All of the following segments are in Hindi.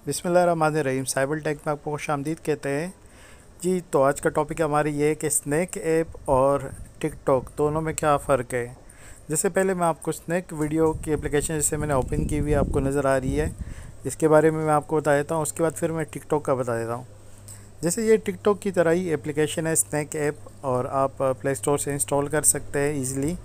बिस्मिल्लाहिर्रहमानिर्रहीम। साइबर टेक में आपको खुशामदीद कहते हैं जी। तो आज का टॉपिक हमारी ये है कि स्नैक ऐप और टिकटॉक दोनों में क्या फ़र्क है। जैसे पहले मैं आपको स्नैक वीडियो की एप्लीकेशन जैसे मैंने ओपन की हुई आपको नज़र आ रही है, इसके बारे में मैं आपको बता देता हूँ। उसके बाद फिर मैं टिकटॉक का बता देता हूँ। जैसे ये टिकटॉक की तरह ही एप्लीकेशन है स्नैक ऐप, और आप प्ले स्टोर से इंस्टॉल कर सकते हैं ईज़िली।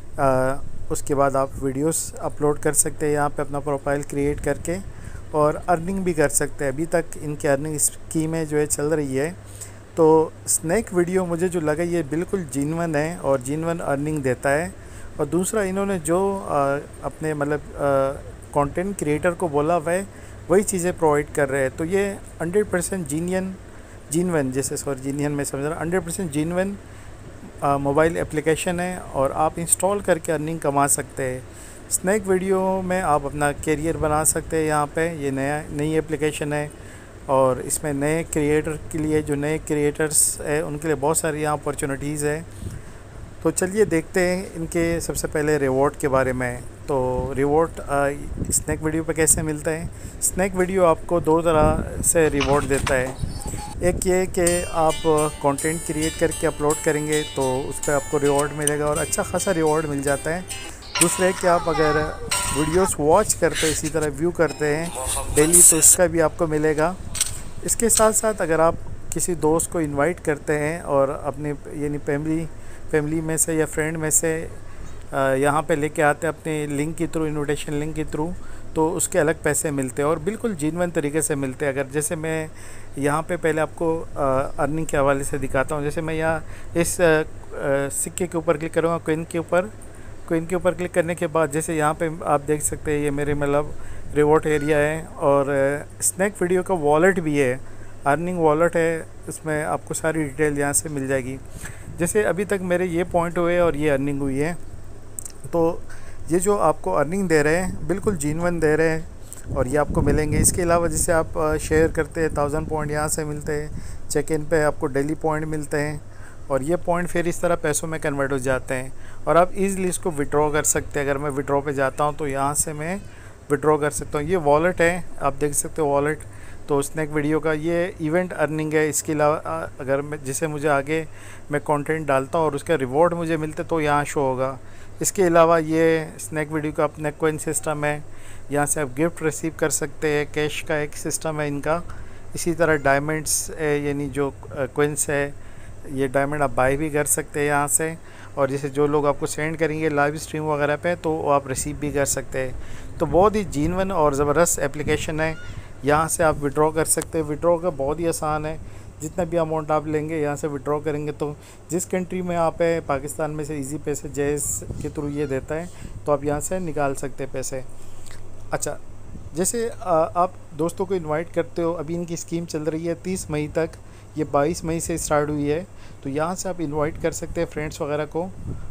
उसके बाद आप वीडियोस अपलोड कर सकते हैं यहाँ पे अपना प्रोफाइल क्रिएट करके, और अर्निंग भी कर सकते हैं। अभी तक इनकी अर्निंग स्कीमें जो है चल रही है। तो स्नैक वीडियो मुझे जो लगा ये बिल्कुल जेन्युइन है और जेन्युइन अर्निंग देता है। और दूसरा, इन्होंने जो अपने मतलब कंटेंट क्रिएटर को बोला हुआ है वही चीज़ें प्रोवाइड कर रहे हैं। तो ये 100% जेन्युइन जैसे सॉरी जेन्युइन में समझ रहा 100% जेन्युइन मोबाइल एप्लीकेशन है, और आप इंस्टॉल करके अर्निंग कमा सकते हैं। स्नैक वीडियो में आप अपना करियर बना सकते हैं। यहाँ पे ये नई एप्लीकेशन है, और इसमें नए क्रिएटर के लिए, जो नए क्रिएटर्स है उनके लिए बहुत सारी यहाँ अपॉर्चुनिटीज़ है। तो चलिए देखते हैं इनके सबसे पहले रिवॉर्ड के बारे में। तो रिवॉर्ड स्नैक वीडियो पे कैसे मिलता है। स्नैक वीडियो आपको दो तरह से रिवॉर्ड देता है। एक ये कि आप कंटेंट क्रिएट करके अपलोड करेंगे तो उस पर आपको रिवॉर्ड मिलेगा, और अच्छा खासा रिवॉर्ड मिल जाता है। दूसरा है कि आप अगर वीडियोस वॉच करते हैं, इसी तरह व्यू करते हैं डेली, तो इसका भी आपको मिलेगा। इसके साथ साथ अगर आप किसी दोस्त को इनवाइट करते हैं और अपने यानी फैमिली में से या फ्रेंड में से यहाँ पे लेके आते हैं अपने लिंक के थ्रू, इनविटेशन लिंक के थ्रू, तो उसके अलग पैसे मिलते हैं और बिल्कुल जेन्युइन तरीके से मिलते हैं। अगर जैसे मैं यहाँ पे पहले आपको अर्निंग के हवाले से दिखाता हूँ। जैसे मैं यहाँ इस सिक्के के ऊपर क्लिक करूँगा, कोइन के ऊपर क्लिक करने के बाद जैसे यहाँ पे आप देख सकते हैं ये मेरे मतलब रिवॉर्ड एरिया है, और स्नैक वीडियो का वॉलेट भी है, अर्निंग वॉलेट है। इसमें आपको सारी डिटेल यहाँ से मिल जाएगी। जैसे अभी तक मेरे ये पॉइंट हुए और ये अर्निंग हुई है, तो ये जो आपको अर्निंग दे रहे हैं बिल्कुल जेन्युइन दे रहे हैं, और ये आपको मिलेंगे। इसके अलावा जैसे आप शेयर करते हैं 1000 पॉइंट यहाँ से मिलते हैं। चेक इन पे आपको डेली पॉइंट मिलते हैं, और ये पॉइंट फिर इस तरह पैसों में कन्वर्ट हो जाते हैं, और आप इजीली इसको विड्रॉ कर सकते हैं। अगर मैं विड्रॉ पे जाता हूँ तो यहाँ से मैं विड्रॉ कर सकता हूँ। ये वॉलेट है, आप देख सकते हो वॉलेट। तो स्नैक वीडियो का ये इवेंट अर्निंग है। इसके अलावा अगर मैं जैसे मुझे आगे मैं कंटेंट डालता हूँ और उसका रिवॉर्ड मुझे मिलते तो यहाँ शो होगा। इसके अलावा ये स्नैक वीडियो का अपना कॉइन सिस्टम है, यहाँ से आप गिफ्ट रिसीव कर सकते हैं। कैश का एक सिस्टम है इनका। इसी तरह डायमंड्स यानी जो कॉइन्स है, ये डायमंड आप बाय भी कर सकते हैं यहाँ से, और जैसे जो लोग आपको सेंड करेंगे लाइव स्ट्रीम वगैरह पे तो वो आप रिसीव भी कर सकते हैं। तो बहुत ही जेन्युइन और ज़बरदस्त एप्लीकेशन है। यहाँ से आप विड्रॉ कर सकते हैं। विड्रॉ का बहुत ही आसान है। जितना भी अमाउंट आप लेंगे यहाँ से विड्रॉ करेंगे, तो जिस कंट्री में आप है, पाकिस्तान में से इजी पैसे जैस के थ्रू ये देता है, तो आप यहाँ से निकाल सकते हैं पैसे। अच्छा, जैसे आप दोस्तों को इनवाइट करते हो, अभी इनकी स्कीम चल रही है 30 मई तक, ये 22 मई से स्टार्ट हुई है। तो यहाँ से आप इनवाइट कर सकते हैं फ्रेंड्स वगैरह को,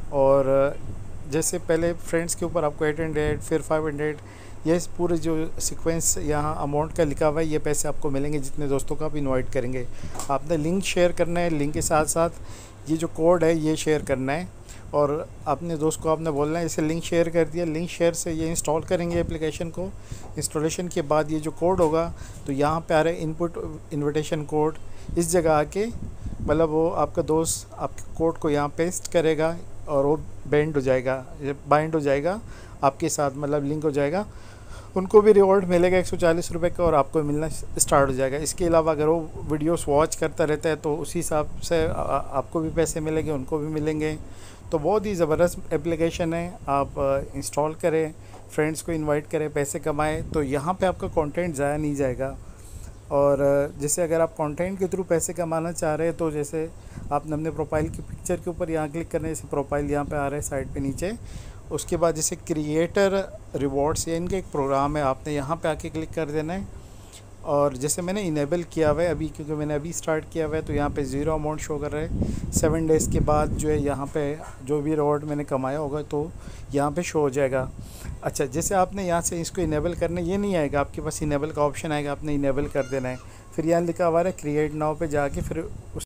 और जैसे पहले फ्रेंड्स के ऊपर आपको 800 फिर 500, ये पूरे जो सीक्वेंस यहाँ अमाउंट का लिखा हुआ है, ये पैसे आपको मिलेंगे जितने दोस्तों को आप इनवाइट करेंगे। आपने लिंक शेयर करना है, लिंक के साथ साथ ये जो कोड है ये शेयर करना है, और अपने दोस्त को आपने बोलना है इसे लिंक शेयर कर दिया। लिंक शेयर से ये इंस्टॉल करेंगे एप्लीकेशन को। इंस्टॉलेशन के बाद ये जो कोड होगा, तो यहाँ पे आ रहा है इनपुट इनविटेशन कोड। इस जगह आके मतलब वो आपका दोस्त आपके कोड को यहाँ पेस्ट करेगा, और वो बाइंड हो जाएगा आपके साथ, मतलब लिंक हो जाएगा। उनको भी रिवॉर्ड मिलेगा 140 रुपये का, और आपको मिलना स्टार्ट हो जाएगा। इसके अलावा अगर वो वीडियोस वॉच करता रहता है तो उसी हिसाब से आपको भी पैसे मिलेंगे, उनको भी मिलेंगे। तो बहुत ही ज़बरदस्त एप्लीकेशन है। आप इंस्टॉल करें, फ्रेंड्स को इनवाइट करें, पैसे कमाएं, तो यहाँ पे आपका कंटेंट ज़ाया नहीं जाएगा। और जैसे अगर आप कंटेंट के थ्रू पैसे कमाना चाह रहे हैं, तो जैसे आपने अपने प्रोफाइल की पिक्चर के ऊपर यहाँ क्लिक करना है। जैसे प्रोफाइल यहाँ पे आ रहा है साइड पे नीचे। उसके बाद जैसे क्रिएटर रिवॉर्ड्स, या इनका एक प्रोग्राम है, आपने यहाँ पे आके क्लिक कर देना है। और जैसे मैंने इनेबल किया हुआ है अभी, क्योंकि मैंने अभी स्टार्ट किया हुआ है, तो यहाँ पे 0 अमाउंट शो कर रहा है। 7 डेज़ के बाद जो है यहाँ पे जो भी रिवॉर्ड मैंने कमाया होगा तो यहाँ पे शो हो जाएगा। अच्छा, जैसे आपने यहाँ से इसको इनेबल करना, ये नहीं आएगा आपके पास, इनेबल का ऑप्शन आएगा, आपने इनेबल कर देना है। फिर यहाँ लिखा हुआ है क्रिएट नाउ पे जाके फिर उस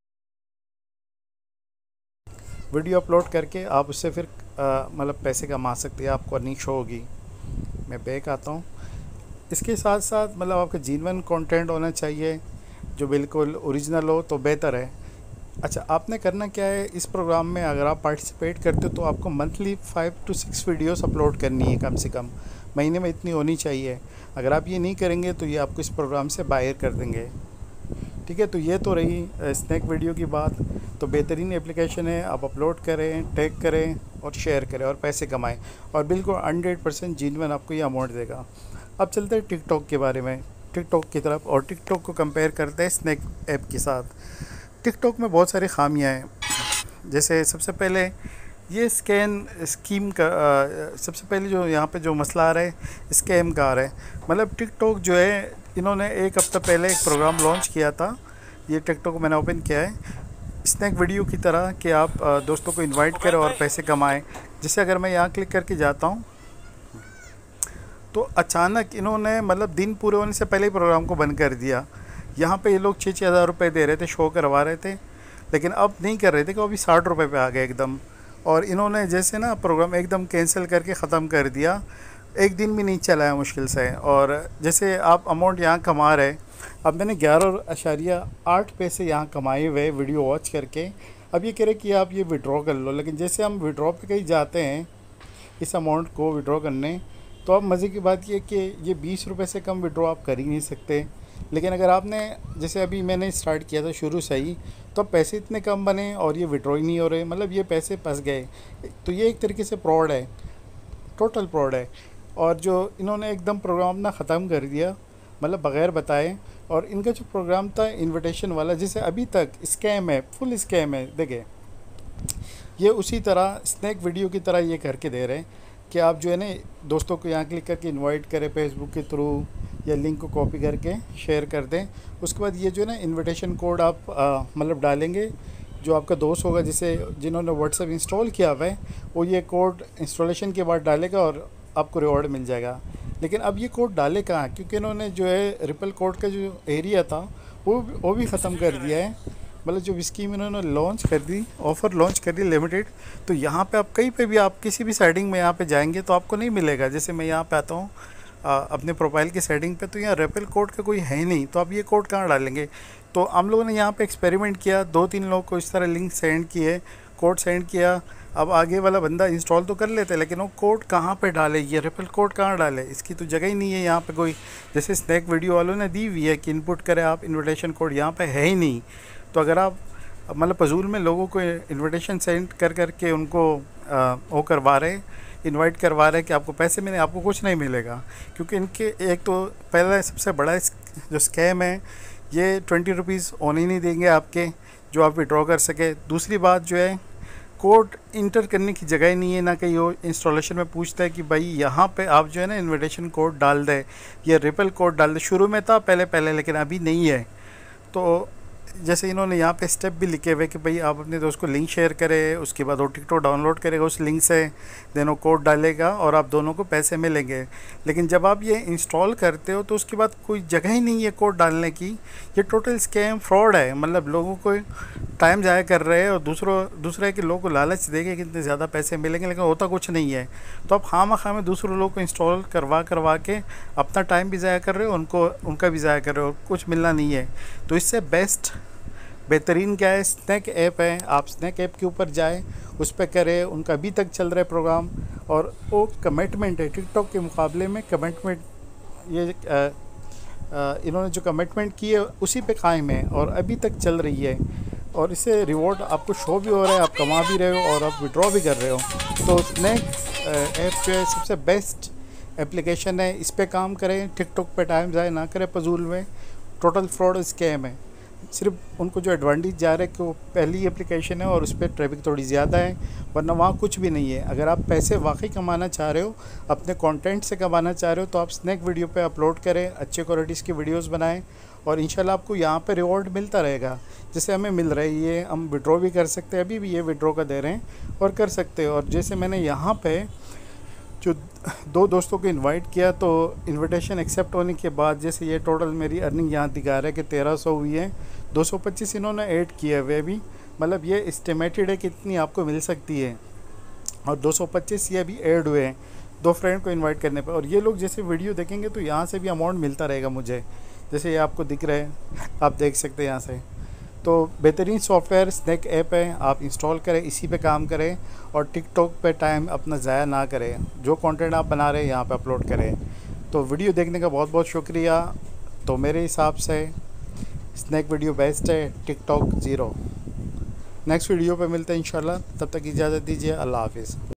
वीडियो अपलोड करके आप उससे फिर मतलब पैसे कमा सकते हैं, आपको अर्निंग शो होगी। मैं बैक आता हूँ। इसके साथ साथ मतलब आपका जीन्युइन कंटेंट होना चाहिए जो बिल्कुल ओरिजिनल हो तो बेहतर है। अच्छा, आपने करना क्या है इस प्रोग्राम में, अगर आप पार्टिसिपेट करते हो तो आपको मंथली 5 to 6 वीडियोस अपलोड करनी है कम से कम, महीने में इतनी होनी चाहिए। अगर आप ये नहीं करेंगे तो ये आपको इस प्रोग्राम से बाहर कर देंगे। ठीक है, तो ये तो रही स्नैक वीडियो की बात। तो बेहतरीन एप्लीकेशन है, आप अपलोड करें, टैग करें और शेयर करें और पैसे कमाएं, और बिल्कुल 100% जीन्युइन आपको ये अमाउंट देगा। अब चलते हैं टिकटॉक के बारे में, टिकटॉक की तरफ, और टिकटॉक को कंपेयर करते हैं स्नैक ऐप के साथ। टिकटॉक में बहुत सारी खामियां हैं। जैसे सबसे पहले ये स्कैम स्कीम का सबसे पहले जो यहाँ पे जो मसला आ रहा है स्कैम का आ रहा है। मतलब टिकटॉक जो है, इन्होंने एक हफ्ता पहले एक प्रोग्राम लॉन्च किया था। ये टिकटॉक मैंने ओपन किया है स्नैक वीडियो की तरह कि आप दोस्तों को इनवाइट करें और पैसे कमाएं। जैसे अगर मैं यहाँ क्लिक करके जाता हूँ तो अचानक इन्होंने मतलब दिन पूरे होने से पहले ही प्रोग्राम को बंद कर दिया। यहाँ पे ये लोग 6-6 हज़ार रुपये दे रहे थे, शो करवा रहे थे, लेकिन अब नहीं कर रहे थे कि अभी 60 रुपये पे आ गए एकदम। और इन्होंने जैसे ना प्रोग्राम एकदम कैंसिल करके ख़त्म कर दिया, एक दिन भी नहीं चला है मुश्किल से। और जैसे आप अमाउंट यहाँ कमा रहे, अब मैंने 11.8 पैसे यहाँ कमाए हुए वीडियो वॉच करके। अब ये कह रहे कि आप ये विड्रॉ कर लो, लेकिन जैसे हम विड्रॉ पे कहीं जाते हैं इस अमाउंट को विड्रॉ करने, तो अब मज़े की बात ये कि ये 20 रुपये से कम विड्रॉ आप कर ही नहीं सकते। लेकिन अगर आपने जैसे अभी मैंने स्टार्ट किया था शुरू से ही, तो अब पैसे इतने कम बने और ये विड्रॉ ही नहीं हो रहे, मतलब ये पैसे फंस गए। तो ये एक तरीके से फ्रॉड है, टोटल फ्रॉड है। और जो इन्होंने एकदम प्रोग्राम ना ख़त्म कर दिया, मतलब बग़ैर बताए। और इनका जो प्रोग्राम था इनविटेशन वाला, जिसे अभी तक स्कैम है, फुल स्कैम है। देखिए, ये उसी तरह स्नैक वीडियो की तरह ये करके दे रहे हैं कि आप जो है ना दोस्तों को यहाँ क्लिक करके इनवाइट करें फेसबुक के थ्रू, या लिंक को कॉपी करके शेयर कर दें। उसके बाद ये जो है ना इनविटेशन कोड आप मतलब डालेंगे, जो आपका दोस्त होगा जिन्होंने व्हाट्सएप इंस्टॉल किया हुआ है, वो ये कोड इंस्टॉलेशन के बाद डालेगा और आपको रिवॉर्ड मिल जाएगा। लेकिन अब ये कोड डाले कहाँ, क्योंकि इन्होंने जो है रिपल कोड का जो एरिया था वो भी ख़त्म कर दिया है। मतलब जो स्कीम इन्होंने लॉन्च कर दी, ऑफ़र लॉन्च कर दी लिमिटेड, तो यहाँ पे आप कहीं पे भी आप किसी भी सेटिंग में यहाँ पे जाएंगे तो आपको नहीं मिलेगा। जैसे मैं यहाँ पे आता हूँ अपने प्रोफाइल की सेटिंग पे, तो यहाँ रेफरल कोड का कोई है ही नहीं, तो आप ये कोड कहाँ डालेंगे। तो हम लोगों ने यहाँ पे एक्सपेरिमेंट किया, 2-3 लोग को इस तरह लिंक सेंड किए, कोड सेंड किया। अब आगे वाला बंदा इंस्टॉल तो कर लेते, लेकिन वो कोड कहाँ पे डाले, ये रेफरल कोड कहाँ डाले, इसकी तो जगह ही नहीं है यहाँ पे कोई। जैसे स्नैक वीडियो वालों ने दी हुई है कि इनपुट करें आप इन्विटेशन कोड, यहाँ पे है ही नहीं। तो अगर आप मतलब फजूल में लोगों को इन्विटेशन सेंड कर करके उनको वो करवा रहे, इनवाइट करवा रहे कि आपको पैसे मिले, आपको कुछ नहीं मिलेगा। क्योंकि इनके एक तो पहला सबसे बड़ा जो स्कैम है, ये 20 रुपीज़ होने ही नहीं देंगे आपके जो आप विड्रॉ कर सके। दूसरी बात जो है, कोड इंटर करने की जगह ही नहीं है, ना कहीं वो इंस्टॉलेशन में पूछता है कि भाई यहाँ पे आप जो है ना इन्विटेशन कोड डाल दें, ये रिपल कोड डाल दें। शुरू में था पहले, लेकिन अभी नहीं है। तो जैसे इन्होंने यहाँ पे स्टेप भी लिखे हुए कि भाई आप अपने दोस्त को लिंक शेयर करें, उसके बाद वो टिकटॉक डाउनलोड करेगा उस लिंक से, देन वो कोड डालेगा और आप दोनों को पैसे मिलेंगे। लेकिन जब आप ये इंस्टॉल करते हो तो उसके बाद कोई जगह ही नहीं है कोड डालने की। ये टोटल स्कैम फ्रॉड है, मतलब लोगों को टाइम ज़ाया कर रहे हैं और दूसरे के लोगों को लालच देंगे कि इतने ज़्यादा पैसे मिलेंगे, लेकिन होता कुछ नहीं है। तो आप खामखा में दूसरे लोगों को इंस्टॉल करवा के अपना टाइम भी ज़ाया कर रहे हो, उनका भी ज़ाया कर रहे हो, कुछ मिलना नहीं है। तो इससे बेहतरीन क्या है, स्नैक ऐप है। आप स्नैक ऐप के ऊपर जाएं, उस पर करें, उनका अभी तक चल रहा है प्रोग्राम, और वो कमिटमेंट है टिकटॉक के मुकाबले में। कमिटमेंट ये इन्होंने जो कमिटमेंट की है उसी पे कायम है और अभी तक चल रही है। और इससे रिवॉर्ड आपको शो भी हो रहा है, आप कमा भी रहे हो और आप विड्रॉ भी कर रहे हो। तो स्नैक ऐप जो है सबसे बेस्ट एप्लीकेशन है, इस पर काम करें, टिकटॉक पे टाइम ज़ाया ना करें फजूल में। टोटल फ्रॉड स्कैम है। सिर्फ उनको जो एडवांटेज जा रहा है कि वो पहली एप्लीकेशन है और उस पर ट्रैफिक थोड़ी ज़्यादा है, वरना वहाँ कुछ भी नहीं है। अगर आप पैसे वाकई कमाना चाह रहे हो, अपने कंटेंट से कमाना चाह रहे हो, तो आप स्नैक वीडियो पे अपलोड करें, अच्छे क्वालिटीज़ की वीडियोस बनाएं और इंशाल्लाह आपको यहाँ पे रिवॉर्ड मिलता रहेगा। जैसे हमें मिल रहा है, ये हम विड्रॉ भी कर सकते हैं, अभी भी ये विड्रॉ का दे रहे हैं और कर सकते हैं। और जैसे मैंने यहाँ पर जो 2 दोस्तों को इनवाइट किया, तो इनविटेशन एक्सेप्ट होने के बाद जैसे ये टोटल मेरी अर्निंग यहाँ दिखा रहा है कि 1300 हुई है। 225 इन्होंने ऐड किए हुए भी, मतलब ये एस्टिमेटेड है कितनी आपको मिल सकती है, और 225 ये अभी ऐड हुए हैं। 2 फ्रेंड को इनवाइट करने पे। और ये लोग जैसे वीडियो देखेंगे तो यहाँ से भी अमाउंट मिलता रहेगा मुझे, जैसे ये आपको दिख रहा है, आप देख सकते हैं यहाँ से। तो बेहतरीन सॉफ्टवेयर स्नैक ऐप है, आप इंस्टॉल करें, इसी पे काम करें और टिकटॉक पे टाइम अपना ज़ाया ना करें। जो कंटेंट आप बना रहे हैं यहाँ पे अपलोड करें। तो वीडियो देखने का बहुत बहुत शुक्रिया। तो मेरे हिसाब से स्नैक वीडियो बेस्ट है, टिकटॉक ज़ीरो। नेक्स्ट वीडियो पे मिलते हैं इंशाल्लाह, तब तक इजाज़त दीजिए। अल्लाह हाफिज़।